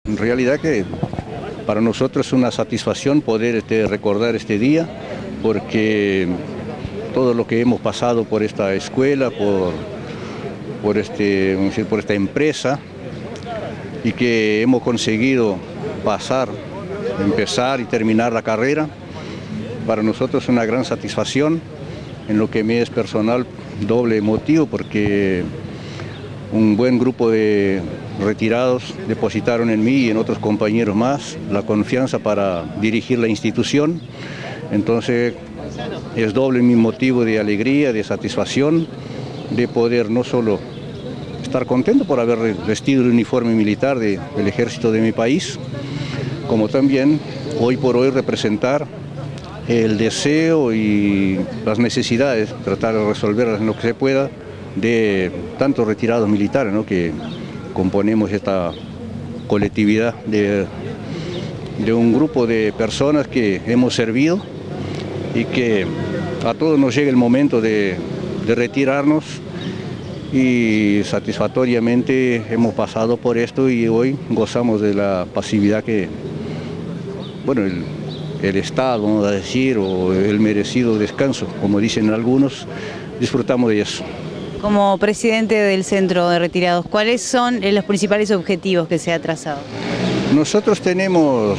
En realidad que para nosotros es una satisfacción poder recordar este día, porque todo lo que hemos pasado por esta escuela, por esta empresa, y que hemos conseguido empezar y terminar la carrera, para nosotros es una gran satisfacción. En lo que me es personal, doble motivo, porque un buen grupo de retirados depositaron en mí y en otros compañeros más la confianza para dirigir la institución. Entonces es doble mi motivo de alegría, de satisfacción, de poder no solo estar contento por haber vestido el uniforme militar del ejército de mi país, como también hoy por hoy representar el deseo y las necesidades, tratar de resolverlas en lo que se pueda, de tantos retirados militares, ¿no?, que componemos esta colectividad de un grupo de personas que hemos servido y que a todos nos llega el momento de retirarnos, y satisfactoriamente hemos pasado por esto y hoy gozamos de la pasividad que, bueno, el Estado, vamos a decir, o el merecido descanso, como dicen algunos, disfrutamos de eso. Como presidente del Centro de Retirados, ¿cuáles son los principales objetivos que se ha trazado? Nosotros tenemos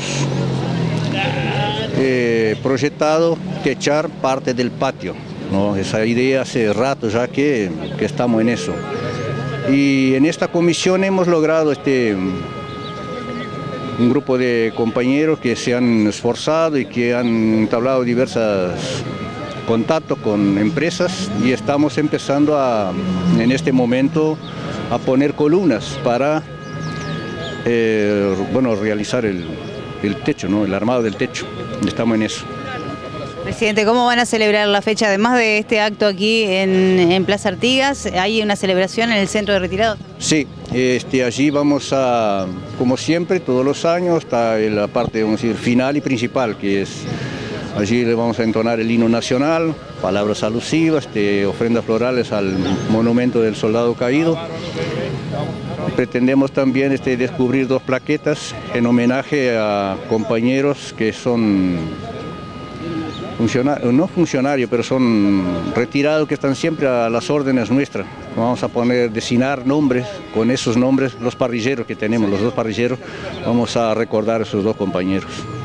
proyectado techar parte del patio, ¿no? Esa idea hace rato ya que estamos en eso. Y en esta comisión hemos logrado un grupo de compañeros que se han esforzado y que han entablado diversos contactos con empresas, y estamos empezando en este momento a poner columnas para realizar el techo, ¿no?, el armado del techo. Estamos en eso. Presidente, ¿cómo van a celebrar la fecha? Además de este acto aquí en Plaza Artigas, ¿hay una celebración en el Centro de Retirados? Sí, allí vamos a, como siempre, todos los años, está la parte, vamos a decir, final y principal, que es, allí le vamos a entonar el himno nacional, palabras alusivas, ofrendas florales al monumento del soldado caído. Pretendemos también descubrir 2 plaquetas en homenaje a compañeros que son no funcionarios, pero son retirados, que están siempre a las órdenes nuestras. Vamos a designar nombres, con esos nombres, los parrilleros que tenemos, los 2 parrilleros, vamos a recordar a esos 2 compañeros.